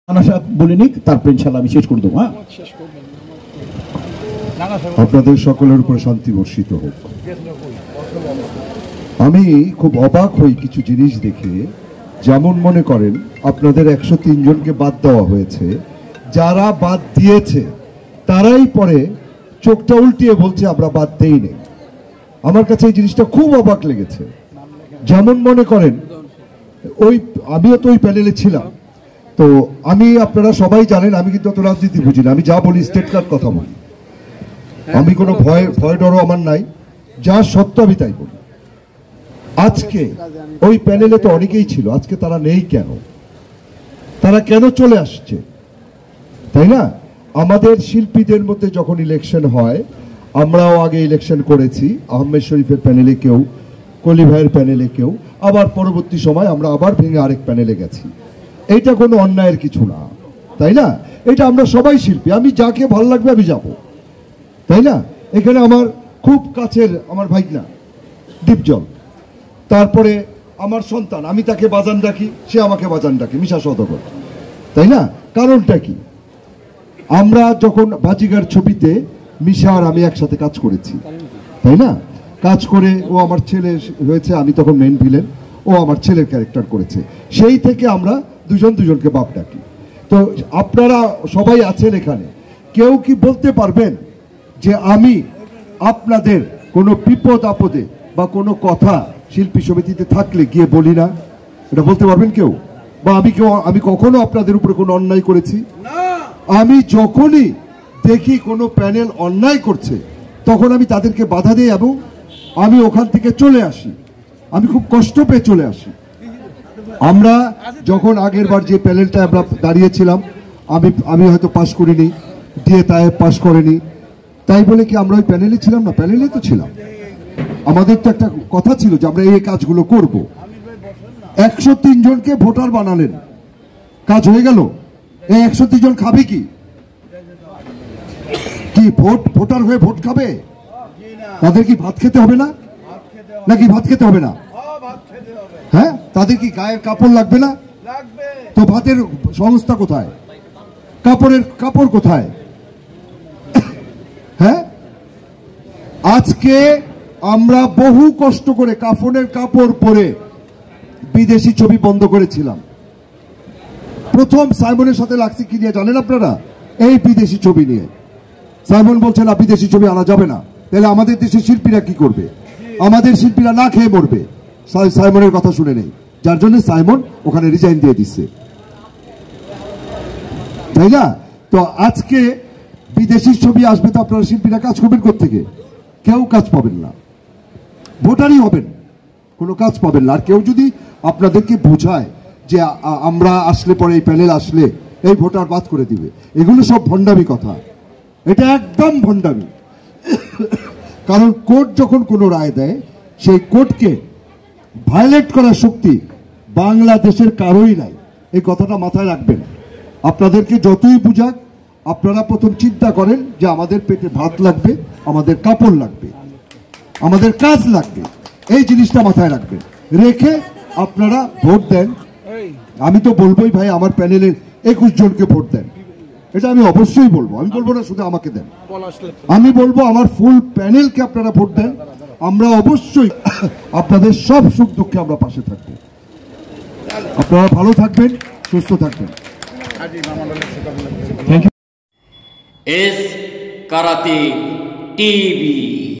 বলে নিক, তারপর ইনশাআল্লাহ আমি শেষ করে দেবো। হ্যাঁ, আপনাদের সকলের উপরে শান্তি বর্ষিত হোক। আমি খুব অবাক হই কিছু জিনিস দেখে। যেমন মনে করেন আপনাদের 103 জনকে বাদ দেওয়া হয়েছে, যারা বাদ দিয়েছে তারাই পরে চোখটা উল্টিয়ে বলছে আমরা বাদ দেই নেই। আমার কাছে এই জিনিসটা খুব অবাক লেগেছে। যেমন মনে করেন আমিও তো ওই প্যানেলে ছিলাম, তো আপনারা সবাই জানেন আমি কিন্তু অত রাজনীতি বুঝি না, আমি যা বলি স্টেট কার্ড কথা বলি, আমি কোনো ভয় ডরও আমার নাই, যা সত্য আমি তাই বলি। আজকে ওই প্যানেলে তো অনেকেই ছিল, আজকে তারা নেই কেন? তারা কেন চলে আসছে? তাই না? আমাদের শিল্পীদের মধ্যে যখন ইলেকশন হয়, আমরাও আগে ইলেকশন করেছি, আহমেদ শরীফের প্যানেলে কেউ, কলি ভাইয়ের প্যানেলে কেউ, আবার পরবর্তী সময় আমরা আবার ভেঙে আরেক প্যানেলে গেছি। এইটা কোনো অন্যায়ের কিছু না, তাই না? এটা আমরা সবাই শিল্পী, আমি যাকে ভালো লাগবে আমি যাব, তাই না? এখানে আমার খুব কাছের আমার ভাইগনা দীপজল, তারপরে আমার সন্তান, আমি তাকে বাজান ডাকি, সে আমাকে বাজান ডাকি, মিশা সওদাগর, তাই না? কারণটা কি? আমরা যখন বাজিগার ছবিতে মিশা আর আমি একসাথে কাজ করেছি, তাই না? কাজ করে ও আমার ছেলে হয়েছে, আমি তখন মেইন ভিলেন, ও আমার ছেলের ক্যারেক্টার করেছে। সেই থেকে আমরা দুজনকে বাপ ডাকি। তো আপনারা সবাই আছেন এখানে, কেউ কি বলতে পারবেন যে আমি আপনাদের কোনো বিপদ আপদে বা কোনো কথা শিল্পী সমিতিতে থাকলে গিয়ে বলি না? এটা বলতে পারবেন কেউ? বা আমি কখনো আপনাদের উপরে কোনো অন্যায় করেছি? আমি যখনই দেখি কোনো প্যানেল অন্যায় করছে তখন আমি তাদেরকে বাধা দিই এবং আমি ওখান থেকে চলে আসি, আমি খুব কষ্ট পেয়ে চলে আসি। আমরা যখন আগের বার যে প্যানেলটা আমরা দাঁড়িয়েছিলাম, আমি হয়তো পাশ করিনি, দিয়ে তাই পাশ করেনি, তাই বলে কি আমরা ওই প্যানেলে ছিলাম না? প্যানেলে তো ছিলাম। আমাদের তো একটা কথা ছিল যে আমরা এই কাজগুলো করব। 103 জনকে ভোটার বানালেন, কাজ হয়ে গেল। এই 103 জন খাবে কি ভোটার হয়ে ভোট খাবে? তাদের কি ভাত খেতে হবে না? নাকি ভাত খেতে হবে না? হ্যাঁ, তাদের কি গায়ের কাপড় লাগবে না? তো ভাতের সংস্থা কোথায়? কাপড় কোথায়? হ্যাঁ, আজকে আমরা বহু কষ্ট করে কাফনের কাপড় পরে বিদেশি ছবি বন্ধ করেছিলাম। প্রথম সাইমনের সাথে লাগছে কি নিয়ে জানেন আপনারা? এই বিদেশি ছবি নিয়ে। সাইমন বলছে না, বিদেশি ছবি আনা যাবে না। তাহলে আমাদের দেশের শিল্পীরা কি করবে? আমাদের শিল্পীরা না খেয়ে মরবে। সাইমনের কথা শুনে নেই, যার জন্য সাইমন ওখানে রিজাইন দিয়ে দিচ্ছে, তাই না? তো আজকে বিদেশি ছবি আসবে, তো আপনারা শিল্পীরা কাজ করবেন কোত্থেকে? কেউ কাজ পাবেন না, ভোটারই হবেন, কোনো কাজ পাবেন না। আর কেউ যদি আপনাদেরকে বোঝায় যে আমরা আসলে পরে এই প্যানেল আসলে এই ভোটার বাদ করে দিবে, এগুলো সব ভণ্ডামি কথা, এটা একদম ভণ্ডামি। কারণ কোর্ট যখন কোনো রায় দেয়, সেই কোর্টকে ভায়োলেট করার শক্তি বাংলাদেশের কারোই নাই, এই কথাটা মাথায় রাখবেন। আপনাদেরকে যতই বুঝাক, আপনারা প্রথম চিন্তা করেন যে আমাদের পেটে ভাত লাগবে, আমাদের কাপড় লাগবে, আমাদের কাজ লাগবে, এই জিনিসটা মাথায় রাখবেন, রেখে আপনারা ভোট দেন। আমি তো বলবোই ভাই আমার প্যানেলের 21 জনকে ভোট দেন, এটা আমি অবশ্যই বলবো। আমি বলবো না শুধু আমাকে দেন, আমি বলবো আমার ফুল প্যানেলকে আপনারা ভোট দেন। আমরা অবশ্যই আপনাদের সব সুখ দুঃখে আমরা পাশে থাকবো। আপনারা ভালো থাকবেন, সুস্থ থাকবেন। S karate TV.